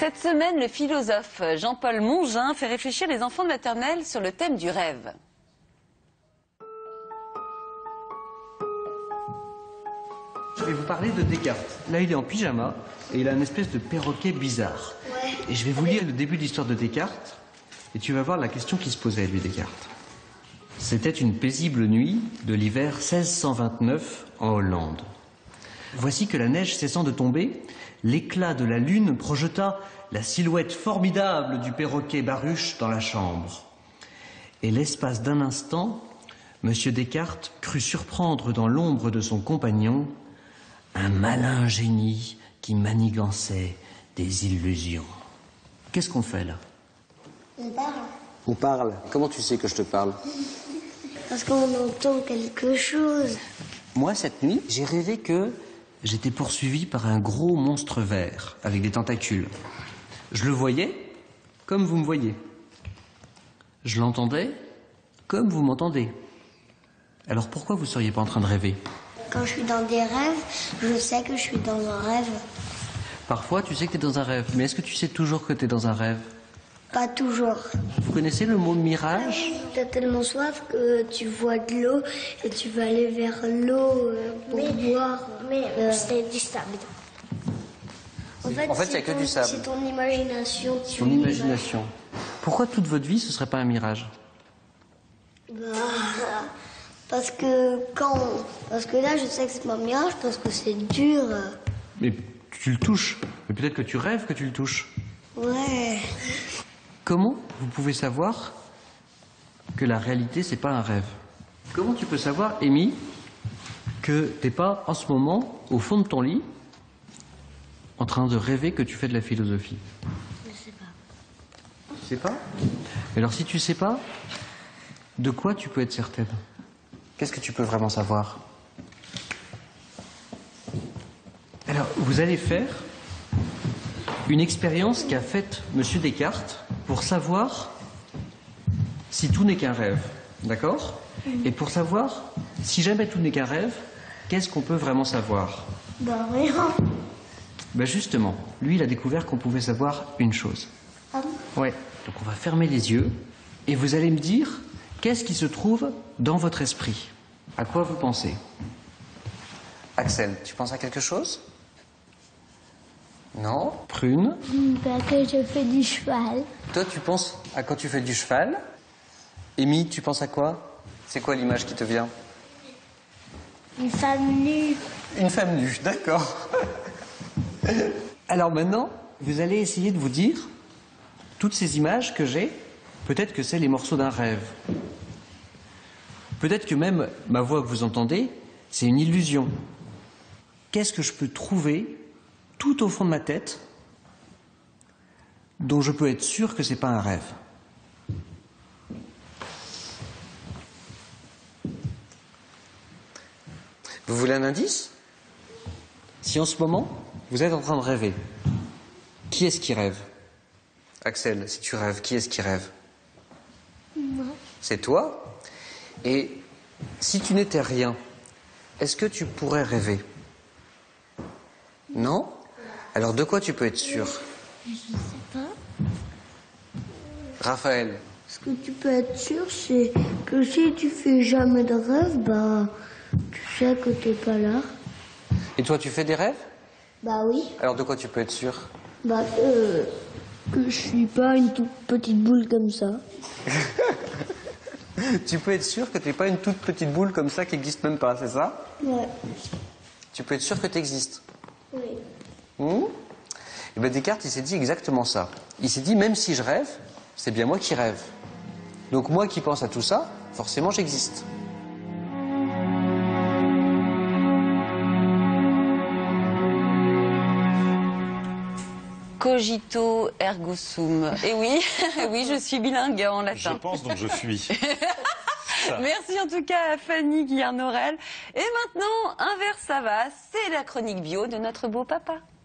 Cette semaine, le philosophe Jean-Paul Mongin fait réfléchir les enfants de maternelle sur le thème du rêve. Je vais vous parler de Descartes. Là, il est en pyjama et il a une espèce de perroquet bizarre. Ouais. Et je vais vous lire le début de l'histoire de Descartes et tu vas voir la question qui se posait, lui, Descartes. C'était une paisible nuit de l'hiver 1629 en Hollande. Voici que la neige cessant de tomber, l'éclat de la lune projeta la silhouette formidable du perroquet Baruch dans la chambre. Et l'espace d'un instant, M. Descartes crut surprendre dans l'ombre de son compagnon un malin génie qui manigançait des illusions. Qu'est-ce qu'on fait là? On parle. On parle. Comment tu sais que je te parle? Parce qu'on entend quelque chose. Moi, cette nuit, j'ai rêvé que j'étais poursuivi par un gros monstre vert avec des tentacules. Je le voyais comme vous me voyez. Je l'entendais comme vous m'entendez. Alors pourquoi vous ne seriez pas en train de rêver? Quand je suis dans des rêves, je sais que je suis dans un rêve. Parfois, tu sais que tu es dans un rêve. Mais est-ce que tu sais toujours que tu es dans un rêve? Pas toujours. Vous connaissez le mot mirage? T'as tellement soif que tu vois de l'eau et tu vas aller vers l'eau pour boire. Mais c'est du sable. En fait, il n'y a que du sable. C'est ton imagination. Ton imagination. Pourquoi toute votre vie, ce ne serait pas un mirage? Parce que là, je sais que c'est pas un mirage, parce que c'est dur. Mais tu le touches. Mais peut-être que tu rêves que tu le touches. Ouais. Comment vous pouvez savoir que la réalité, c'est pas un rêve? Comment tu peux savoir, Amy, que t'es pas en ce moment, au fond de ton lit, en train de rêver que tu fais de la philosophie? Je sais pas. Tu sais pas? Alors si tu sais pas, de quoi tu peux être certaine? Qu'est-ce que tu peux vraiment savoir? Alors, vous allez faire une expérience qu'a faite M. Descartes pour savoir si tout n'est qu'un rêve. D'accord? Et pour savoir, si jamais tout n'est qu'un rêve, qu'est-ce qu'on peut vraiment savoir? Bah rien. Ben justement, lui, il a découvert qu'on pouvait savoir une chose. Ah bon? Ouais. Donc on va fermer les yeux et vous allez me dire qu'est-ce qui se trouve dans votre esprit. À quoi vous pensez? Axel, tu penses à quelque chose? Non? Prune? Bah que je fais du cheval. Toi, tu penses à quand tu fais du cheval? Amy, tu penses à quoi? C'est quoi l'image qui te vient? Une femme nue. Une femme nue, d'accord. Alors maintenant, vous allez essayer de vous dire, toutes ces images que j'ai, peut-être que c'est les morceaux d'un rêve. Peut-être que même ma voix que vous entendez, c'est une illusion. Qu'est-ce que je peux trouver tout au fond de ma tête dont je peux être sûr que c'est pas un rêve? Vous voulez un indice? Si en ce moment, vous êtes en train de rêver, qui est-ce qui rêve? Axel, si tu rêves, qui est-ce qui rêve? Moi. C'est toi. Et si tu n'étais rien, est-ce que tu pourrais rêver? Non? Alors de quoi tu peux être sûr? Je sais pas. Raphaël? Ce que tu peux être sûr, c'est que si tu fais jamais de rêve, bah tu sais que t'es pas là. Et toi, tu fais des rêves? Bah oui. Alors de quoi tu peux être sûr? Bah que je suis pas une toute petite boule comme ça. Tu peux être sûr que tu n'es pas une toute petite boule comme ça qui n'existe même pas, c'est ça? Ouais. Tu peux être sûr que tu existes. Oui. Et bien Descartes, il s'est dit exactement ça. Il s'est dit, même si je rêve, c'est bien moi qui rêve. Donc moi qui pense à tout ça, forcément j'existe. Cogito ergo sum. Et oui, oui, je suis bilingue en latin. Je pense donc je suis. Merci en tout cas à Fanny Guillernorel. Et maintenant, un verre ça va, c'est la chronique bio de notre beau papa.